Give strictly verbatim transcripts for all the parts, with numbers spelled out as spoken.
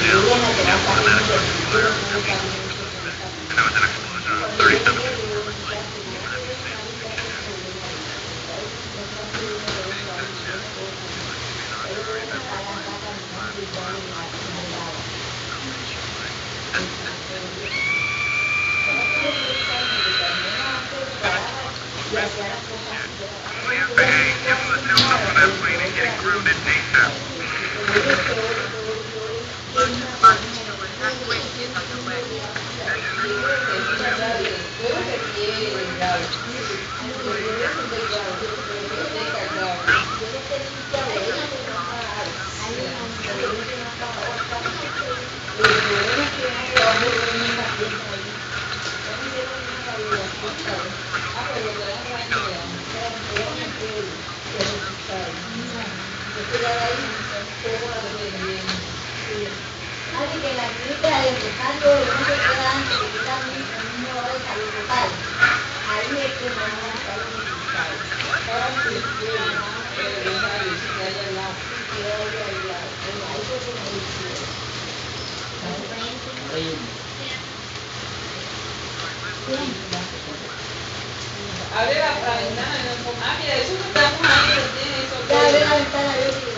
Abre la, la ventana y no ponga. Ah, mira, eso que estamos ahí lo tiene eso. Ya abre la ventana, yo digo.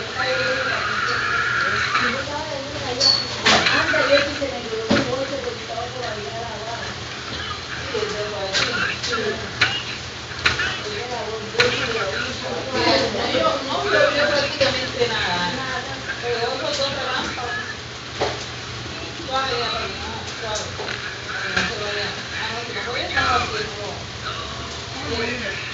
Anda, yo sí se me quedó un bolso que estaba por la vida de la abajo. Sí, es de por aquí. Yo no llovió prácticamente nada. Pero otros dos relámpagos. Suave ya, suave. Para que no se vaya. Ah, no, que no voy a estar haciendo.